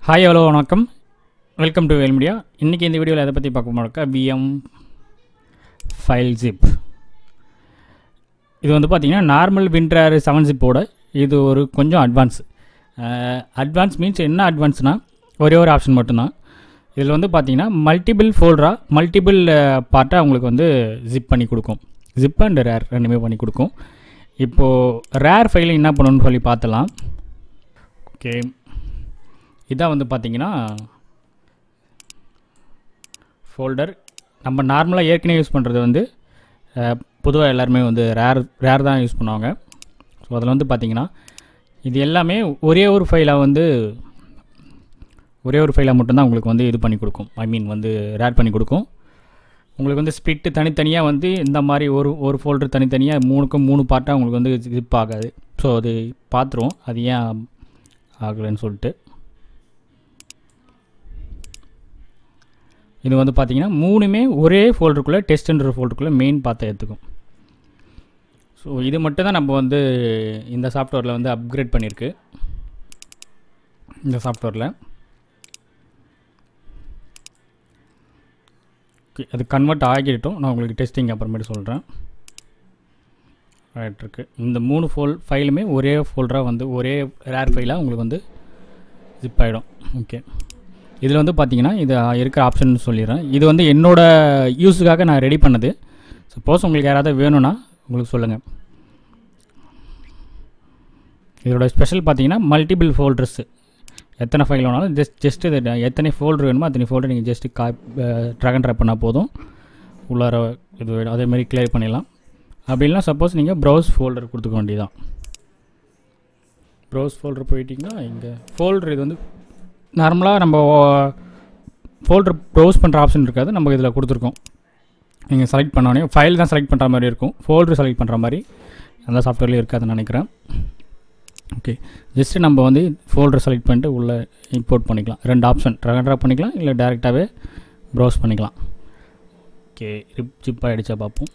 Hi hello வணக்கம், welcome to Vel Media. இன்றைக்கி இந்த வீடியோவில் எதை பற்றி பார்க்க போனாக்கா விஎம் ஃபைல் ஜிப். இது வந்து பார்த்திங்கன்னா நார்மல் வின்ட்ரார் 7 ஜிப்போட இது ஒரு கொஞ்சம் அட்வான்ஸ் மீன்ஸ் என்ன அட்வான்ஸ்னால் ஒரே ஒரு ஆப்ஷன் மட்டும்தான். இதில் வந்து பார்த்திங்கன்னா மல்டிபிள் பார்ட்டாக உங்களுக்கு வந்து ஜிப் பண்ணி கொடுக்கும். ஜிப் அண்ட் ரேர் ரெண்டுமே பண்ணி கொடுக்கும். இப்போது ரேர் ஃபைலை என்ன பண்ணணும்னு சொல்லி பார்த்தலாம். ஓகே, இதான் வந்து பார்த்திங்கன்னா ஃபோல்டர். நம்ம நார்மலாக ஏற்கனவே யூஸ் பண்ணுறது வந்து பொதுவாக எல்லாருமே வந்து ரேர் தான் யூஸ் பண்ணுவாங்க. ஸோ அதில் வந்து பார்த்திங்கன்னா இது எல்லாமே ஒரே ஒரு ஃபைலாக மட்டும்தான் உங்களுக்கு வந்து இது பண்ணி கொடுக்கும். வந்து ரேர் பண்ணி கொடுக்கும். உங்களுக்கு வந்து ஸ்ப்ளிட்டு தனித்தனியாக வந்து இந்த மாதிரி ஒரு ஃபோல்டர் தனித்தனியாக 3 பார்ட்டாக உங்களுக்கு வந்து ஜிப் ஆகாது. ஸோ அது பார்த்துருவோம் அது ஏன் ஆகலைன்னு சொல்லிட்டு. இது வந்து பார்த்திங்கன்னா 3மே ஒரே ஃபோல்டருக்குள்ளே டெஸ்ட்ன்ற ஃபோல்டருக்குள்ளே மெயின் பார்த்து எடுத்துக்கும். ஸோ இது மட்டும் தான் நம்ம வந்து இந்த சாஃப்ட்வேரில் வந்து அப்கிரேட் பண்ணியிருக்கு. இந்த சாஃப்ட்வேரில் அது கன்வெர்ட் ஆகிட்டோம். நான் உங்களுக்கு டெஸ்டிங் அப்புறமேட்டு சொல்கிறேன். ஆகிட்டுருக்கு. இந்த 3 ஃபைலுமே ஒரே ஃபோல்டராக வந்து ஒரே ரேர் ஃபைலாக உங்களுக்கு வந்து ஜிப் ஆகிடும். ஓகே, இதில் வந்து பார்த்திங்கன்னா இது இருக்கிற ஆப்ஷன் சொல்லிடுறேன். இது வந்து என்னோடய யூஸுக்காக நான் ரெடி பண்ணது. சப்போஸ் உங்களுக்கு யாராவது வேணும்னா உங்களுக்கு சொல்லுங்கள். இதோட ஸ்பெஷல் பார்த்திங்கன்னா மல்டிபிள் ஃபோல்டர்ஸ். எத்தனை ஃபைல் வேணாலும் ஜஸ்ட் இது எத்தனை ஃபோல்டர் வேணுமோ அத்தனை ஃபோல்டர் நீங்கள் ஜஸ்ட்டு ட்ராக் அண்ட் ட்ராப் பண்ணால் போதும். உள்ளார இது அதேமாதிரி கிளியர் பண்ணிடலாம். அப்படி இல்லைனா சப்போஸ் நீங்கள் ப்ரௌஸ் ஃபோல்டர் கொடுத்துக்க வேண்டியதான். ப்ரௌஸ் ஃபோல்டர் போயிட்டிங்கன்னா இங்கே ஃபோல்டர் இது வந்து நார்மலாக நம்ம ஃபோல்டர் ப்ரௌஸ் பண்ணுற ஆப்ஷன் இருக்காது. நம்ம இதில் கொடுத்துருக்கோம். நீங்கள் செலக்ட் பண்ணோடனே ஃபைல் தான் செலக்ட் பண்ணுற மாதிரி இருக்கும். ஃபோல்டர் செலக்ட் பண்ணுற மாதிரி அந்த சாஃப்ட்வேர்லேயும் இருக்காதுன்னு நினைக்கிறேன். ஓகே, ஜஸ்ட்டு நம்ம வந்து ஃபோல்டர் செலக்ட் பண்ணிட்டு உள்ளே இம்போர்ட் பண்ணிக்கலாம். 2 ஆப்ஷன் ட்ராக் அண்ட் ட்ராப் பண்ணிக்கலாம், இல்லை டேரெக்டாகவே ப்ரௌஸ் பண்ணிக்கலாம். ஓகே, ஜிப் ஆகிடுச்சா பார்ப்போம்.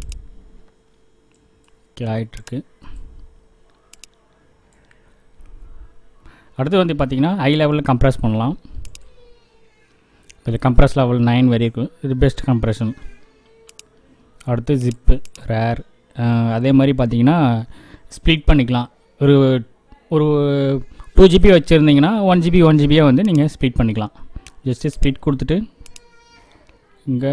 ஓகே, ஆகிட்டுருக்கு. அடுத்து வந்து பார்த்திங்கன்னா ஹை லெவலில் கம்ப்ரெஸ் பண்ணலாம். இதில் கம்ப்ரெஸ் லெவல் 9 வரை இருக்கும். இது பெஸ்ட் கம்ப்ரெஷன். அடுத்து ஜிப்பு ரேர். அதே மாதிரி பார்த்திங்கன்னா ஸ்ப்ளிட் பண்ணிக்கலாம். ஒரு 2 GB வச்சுருந்தீங்கன்னா 1 GB வந்து நீங்கள் ஸ்ப்ளிட் பண்ணிக்கலாம். ஜஸ்ட்டு ஸ்ப்ளிட் கொடுத்துட்டு இங்கே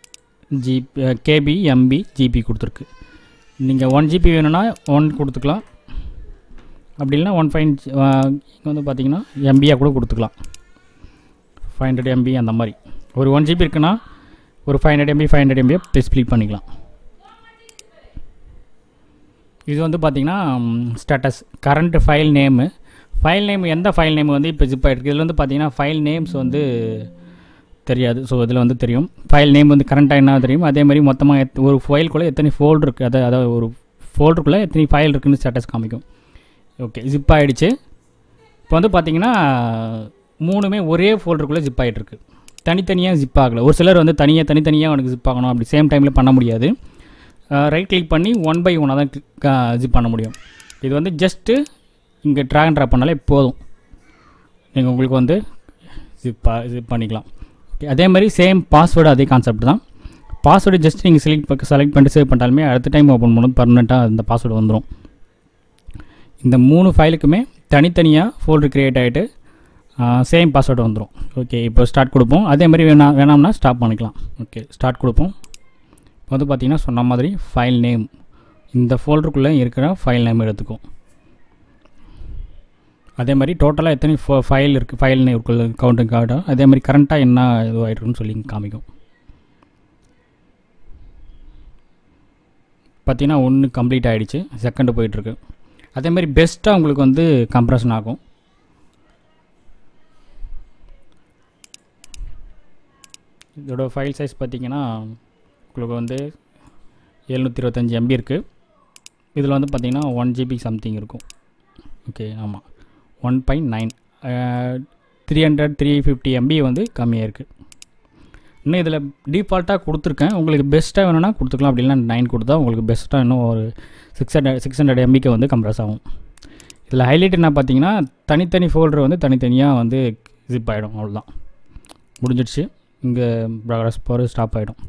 KB MB GB கொடுத்துருக்கு. நீங்கள் 1 GB வேணும்னா 1 கொடுத்துக்கலாம். அப்படி இல்லைனா 1.5 இங்கே வந்து பார்த்திங்கன்னா MBயாக கூட கொடுத்துக்கலாம். 500 MB அந்த மாதிரி. ஒரு 1 GB இருக்குன்னா ஒரு 500 MB ஸ்ப்ளிட் பண்ணிக்கலாம். இது வந்து பார்த்திங்கன்னா ஸ்டேட்டஸ் கரண்ட் ஃபைல் நேம் எந்த ஃபைல் நேம் வந்து இப்போ ஜிப் ஆகிருக்கு. இதில் வந்து பார்த்திங்கன்னா ஃபைல் நேம்ஸ் வந்து தெரியாது. ஸோ இதில் வந்து தெரியும் ஃபைல் நேம் வந்து கரண்ட்டாக என்ன தெரியும். அதே மாதிரி மொத்தமாக ஒரு ஃபைலுக்குள்ளே எத்தனை ஃபோல்டர் இருக்குது, அதாவது ஒரு ஃபோல்டருக்குள்ளே எத்தனை ஃபைல் இருக்குதுன்னு ஸ்டேட்டஸ் காமிக்கும். ஓகே, ஜிப் ஆகிடுச்சு. இப்போ வந்து பார்த்திங்கன்னா 3மே ஒரே ஃபோல்டருக்குள்ளே ஜிப் ஆகிட்டுருக்கு. தனித்தனியாக ஜிப் ஆகலை. ஒரு சிலர் வந்து தனித்தனியாக அவனுக்கு ஜிப் ஆகணும், அப்படி சேம் டைமில் பண்ண முடியாது. ரைட் கிளிக் பண்ணி 1 by 1 தான் ஜிப் பண்ண முடியும். இது வந்து ஜஸ்ட்டு இங்கே ட்ராக் அண்ட் ட்ராப் பண்ணாலே போதும். நீங்கள் உங்களுக்கு வந்து ஜிப் பண்ணிக்கலாம். ஓகே, அதே மாதிரி சேம் பாஸ்வேர்டு அதே கான்செப்ட் தான். பாஸ்வேர்டு ஜஸ்ட் நீங்கள் செலக்ட் பண்ணிட்டு சேவ் பண்ணிட்டாலுமே அடுத்த டைம் ஓப்பன் பண்ணும்போது பர்மனெண்ட்டாக அந்த பாஸ்வேர்டு வந்துடும். இந்த 3 ஃபைலுக்குமே தனித்தனியாக ஃபோல்டர் க்ரியேட் ஆகிட்டு சேம் பாஸ்வேர்டு வந்துடும். ஓகே, இப்போ ஸ்டார்ட் கொடுப்போம். அதே மாதிரி வேணாம்னா ஸ்டாப் பண்ணிக்கலாம். ஓகே, ஸ்டார்ட் கொடுப்போம். இப்போ வந்து பார்த்திங்கன்னா சொன்ன மாதிரி ஃபைல் நேம் இந்த ஃபோல்டருக்குள்ளே இருக்கிற ஃபைல் நேம் எடுத்துக்கும். அதே மாதிரி டோட்டலாக எத்தனை ஃபைல் இருக்குது, ஃபைல் நேம் கவுண்டிங் கார்டும் அதே மாதிரி கரண்ட்டாக என்ன இதுவாகிட்டுருக்குன்னு சொல்லி காமிக்கும். பார்த்திங்கன்னா 1 கம்ப்ளீட் ஆகிடுச்சு, செகண்டு போயிட்டுருக்கு. அதே மாதிரி பெஸ்ட்டாக உங்களுக்கு வந்து கம்ப்ரெஷன் ஆகும். இதோட ஃபைல் சைஸ் பார்த்திங்கன்னா உங்களுக்கு வந்து 725 MB இருக்குது. இதில் வந்து பார்த்திங்கன்னா 1 GB சம்திங் இருக்கும். ஓகே, ஆமாம் 1.9 350 MB வந்து கம்மியாக இருக்குது. இன்னும் இதில் டிஃபால்ட்டாக கொடுத்துருக்கேன். உங்களுக்கு பெஸ்ட்டாக வேணும்னா கொடுத்துக்கலாம். அப்படி இல்லைனா 9 கொடுத்தா உங்களுக்கு பெஸ்ட்டாக இன்னும் ஒரு 600 MBக்கு வந்து கம்ப்ரெஸ் ஆகும். இதில் ஹைலைட் என்ன பார்த்தீங்கன்னா தனித்தனி ஃபோல்டர் வந்து தனித்தனியாக வந்து ஜிப் ஆகிடும். அவ்வளோதான், முடிஞ்சிடுச்சு. இங்கே ப்ராக்ரஸ் போகிற ஸ்டாப் ஆகிடும்.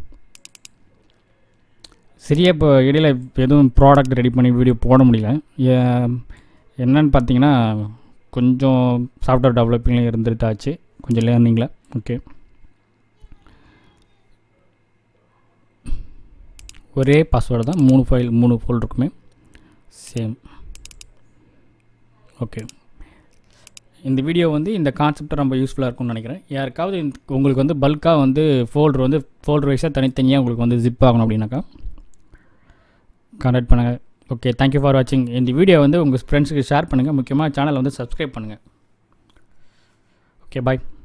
சரியா இப்போ இடையில் எதுவும் ப்ராடக்ட் ரெடி பண்ணி வீடியோ போட முடியல. என்னன்னு பார்த்தீங்கன்னா கொஞ்சம் சாஃப்ட்வேர் டெவலப்பிங்கில் இருந்துட்டாச்சு, கொஞ்சம் லேர்னிங்கில். ஓகே, ஒரே பாஸ்வேர்டு தான், 3 ஃபோல்டர் இருக்குமே, சேம். ஓகே, இந்த வீடியோ வந்து இந்த கான்செப்ட் ரொம்ப யூஸ்ஃபுல்லாக இருக்கும்னு நினைக்கிறேன். யாருக்காவது உங்களுக்கு வந்து பல்காக வந்து ஃபோல்டர் வைஸாக தனித்தனியாக உங்களுக்கு வந்து ஜிப் ஆகணும் அப்படின்னாக்கா கான்டாக்ட் பண்ணுங்கள். ஓகே, தேங்க்யூ ஃபார் வாட்சிங். இந்த வீடியோ வந்து உங்கள் ஃப்ரெண்ட்ஸுக்கு ஷேர் பண்ணுங்கள். முக்கியமாக சேனலை வந்து சப்ஸ்கிரைப் பண்ணுங்கள். ஓகே, பாய்.